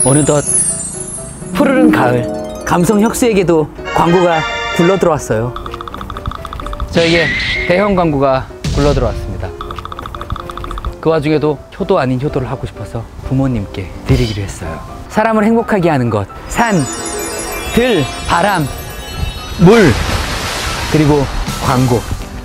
어느덧 푸르른 가을, 감성 혁수에게도 광고가 굴러 들어왔어요. 저에게 대형 광고가 굴러 들어왔습니다. 그 와중에도 효도 아닌 효도를 하고 싶어서 부모님께 드리기로 했어요. 사람을 행복하게 하는 것, 산, 들, 바람, 물, 그리고 광고.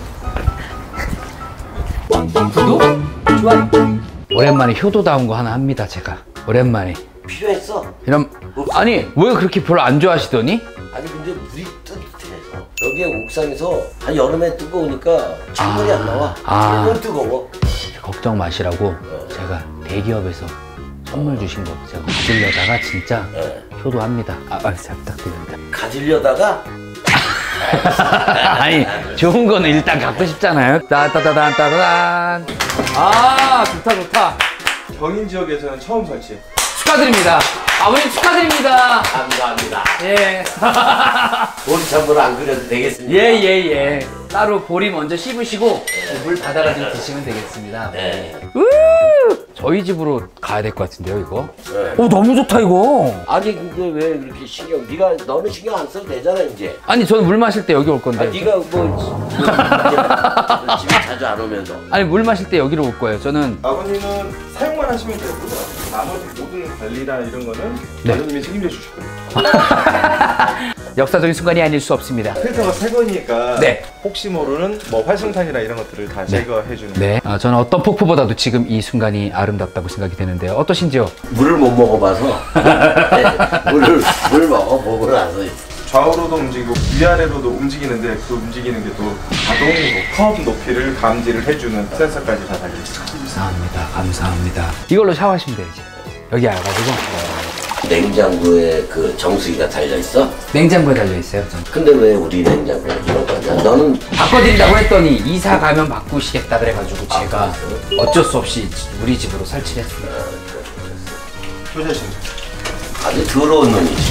구독, 좋아요. 오랜만에 효도다운 거 하나 합니다. 제가 오랜만에 필요했어. 이런. 아니 왜 그렇게 별로 안 좋아하시더니? 아니 근데 물이 뜨뜻해서 여기에 옥상에서 한 여름에 뜨거우니까 충분히 안 나와. 너무 뜨거워. 걱정 마시라고 제가 대기업에서 선물 주신 거 제가 가지려다가 진짜 효도합니다. 잘 부탁드립니다. 가지려다가? 아니 좋은 거는 일단 갖고 싶잖아요. 따따따단. 좋다 좋다. 경인 지역에서는 처음 설치. 축하드립니다. 아버님 축하드립니다. 감사합니다. 예. 보리찬물 안 그려도 되겠습니다. 예. 따로 보리 먼저 씹으시고 물 받아가지고 드시면 되겠습니다. 네. 저희 집으로 가야 될 것 같은데요, 이거? 네. 오, 너무 좋다, 이거. 아니 근데 왜 그렇게 너는 신경 안 써도 되잖아 이제. 아니, 저는 물 마실 때 여기 올 건데. 네가 뭐 집에 자주 안 오면서. 아니, 물 마실 때 여기로 올 거예요. 저는. 아버님은 사용만 하시면 되고요. 나머지 모든 관리나 이런 거는 아버님이 책임져 주실 거예요. 역사적인 순간이 아닐 수 없습니다. 필터가 새 거니까 네. 혹시 모르는 뭐 활성탄이나 이런 것들을 다 제거해주는. 네. 저는 어떤 폭포보다도 지금 이 순간이 아름답다고 생각이 되는데요. 어떠신지요? 물을 못 먹어봐서 물 먹어보고 나서 좌우로도 움직이고 위아래로도 움직이는데 그 움직이는 게 또 자동으로 컵 높이를 감지를 해주는 센서까지 다 달려있어요. 감사합니다. 이걸로 샤워하시면 돼요, 이제. 여기 와가지고. 냉장고에 그 정수기가 달려있어? 냉장고에 달려있어요, 저는. 근데 왜 우리 냉장고에 이런 거냐? 너는 바꿔드린다고 했더니 이사 가면 바꾸시겠다 그래가지고 제가 어쩔 수 없이 우리 집으로 설치를 했습니다. 효자신. 아주 더러운 놈이지.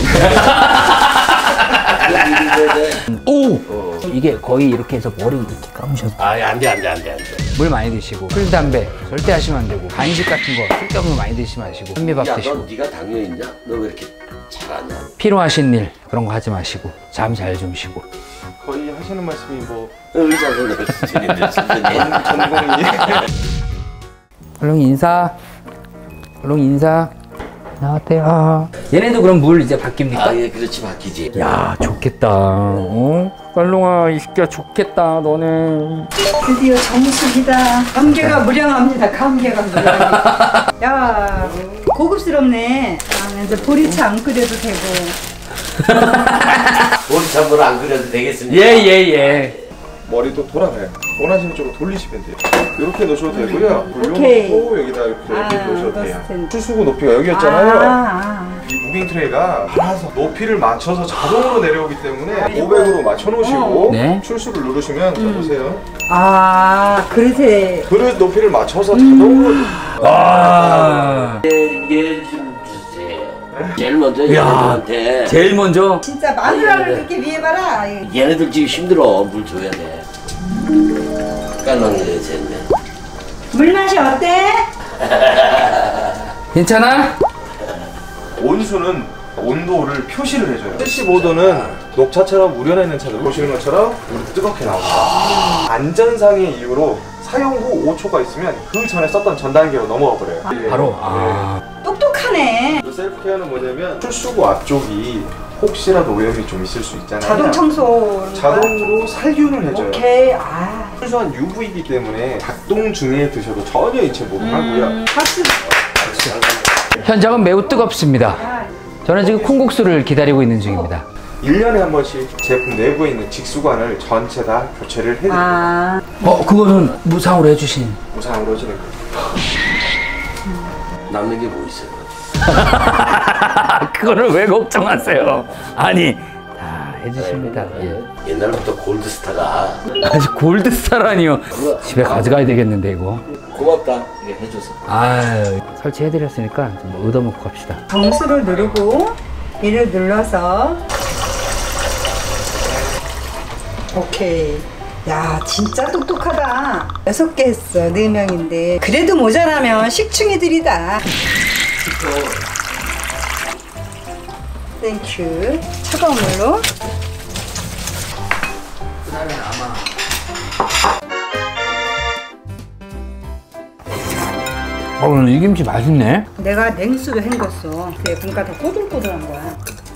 오! 이게 거의 이렇게 해서 머리 이렇게 감으셔도. 안 돼. 물 많이 드시고 술, 담배 절대 하시면 안 되고 간식 같은 거 쓸데없는 거 많이 드시지 마시고 현미밥 드시고. 넌 네가 당뇨 있냐? 너 왜 이렇게 잘하냐? 필요하신 일 그런 거 하지 마시고 잠 잘 좀 쉬고. 거의 하시는 말씀이 뭐 의사 선생님 수준인데 전공이. 얼른 인사. 나왔대요. 얘네도 그럼 물 이제 바뀝니까? 예, 그렇지 바뀌지. 야, 좋겠다. 깔롱아, 이 새끼야 좋겠다, 너네. 드디어 정수기다. 감개가 무량합니다. 감개가 무량합니다. 야, 고급스럽네. 이제 보리차 안 끓여도 되고. 보리찬물 안 그려도 되겠습니다. 예. 머리도 돌아가요. 원하시는 쪽으로 돌리시면 돼요. 이렇게 놓으셔도 되고요. 오케이. 또 여기다 이렇게 놓으셔도 돼요. 텐데. 수수구 높이가 여기였잖아요. 이 무빙 트레이가 알아서 높이를 맞춰서 자동으로 내려오기 때문에 500으로 맞춰놓으시고 네. 출수를 누르시면 보세요. 그릇에. 그릇 높이를 맞춰서 자동으로. 얘좀 주세요. 제일 먼저 얘네들한테. 제일 먼저. 진짜 마누라를 그렇게 위해봐라. 얘네들 지금 힘들어. 물 줘야 돼. 깔랑이를 쟀네. 물맛이 어때? 괜찮아? 온수는 온도를 표시를 해줘요. 75도는 녹차처럼 우려내는 차들 보시는 것처럼 물이 뜨겁게 나옵니다. 안전상의 이유로 사용 후 5초가 있으면 그 전에 썼던 전 단계로 넘어가 버려요. 바로. 똑똑하네. 이 셀프 케어는 뭐냐면 출수구 앞쪽이 혹시라도 오염이 좀 있을 수 있잖아요. 자동 청소. 자동으로 살균을 해줘요. 오케이. 순수한 UV이기 때문에 작동 중에 드셔도 전혀 인체 모독하고요. 박수. 현장은 매우 뜨겁습니다. 저는 지금 콩국수를 기다리고 있는 중입니다. 1년에 한 번씩 제품 내부에 있는 직수관을 전체 다 교체를 해드립니다. 그거는 무상으로 해주신. 무상으로 해주는 거예요. 남는 게 뭐 있어요? 그거를 왜 걱정하세요? 아니, 다 해주십니다. 옛날부터 골드스타가. 아직 골드스타라니요. 집에 가져가야 되겠는데 이거. 고맙다. 이게 해줘서. 설치해드렸으니까 좀 얻어먹고 갑시다. 정수를 누르고 이를 눌러서. 오케이. 야, 진짜 똑똑하다. 6개 했어. 4명인데. 그래도 모자라면 식충이들이다. 땡큐. 차가운 물로. 그다음에 아마 오늘 이 김치 맛있네. 내가 냉수로 헹궜어. 그게 그러니까 더 꼬들꼬들한 거야.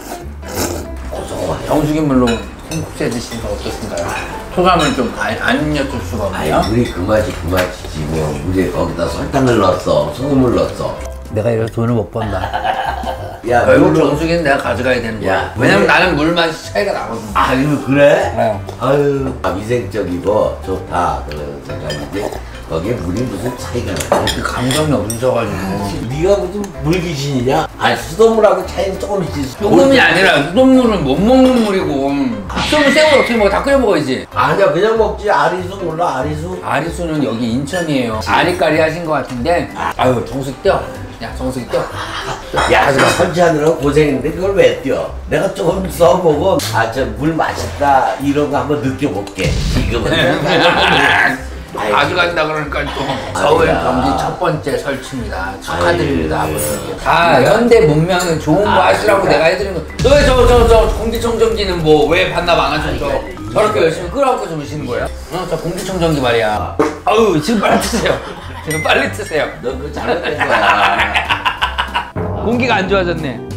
정수기 물로 콩국수 드시는 거 어떻습니까? 소감을 좀 안 여쭐 수가 아니 없네요. 물이 그 맛이지 뭐. 물에 거기다 설탕을 넣었어, 소금을 넣었어. 내가 이래서 돈을 못 번다. 야, 결국 정수기는 내가 가져가야 되는 거야. 야, 왜냐면 근데- 나는 물 맛이 차이가 나거든. 아 이거 그래? 네. 아유 위생적이고 좋다 그런 생각인데 거기에 물이 무슨 차이가 나? 그 감정이 없으셔가지고. 네가 무슨 물귀신이냐? 아니 수돗물하고 차이는 조금 있지. 조금이 아니라 수돗물은 못 먹는 물이고 수돗물 생으로 어떻게 먹어? 다 끓여 먹어야지. 아니야 그냥 먹지. 아리수 몰라 아리수? 아리수는 여기 인천이에요. 아리까리 하신 것 같은데 아유 정수기 떼어. 야 정수기 떼어. 야 그거 설치하느라고 고생했는데 그걸 왜 뛰어? 내가 조금 써보고 아 저 물 맛있다 이런 거 한번 느껴볼게. 지금은 가져간다 그러니까 또 서울 경기 첫 번째 설치입니다. 축하드립니다. 아버님께. 다 현대 문명은 좋은 거 하시라고 내가 해드린 거. 너 저 공기청정기는 뭐 왜 반납 안 하셔서 저렇게 열심히 끌어안고 주무시는 거예요? 저 공기청정기 말이야. 아유 지금 빨리 트세요. 지금 빨리 트세요. 너 그거 잘못된 거야. 공기가 안 좋아졌네.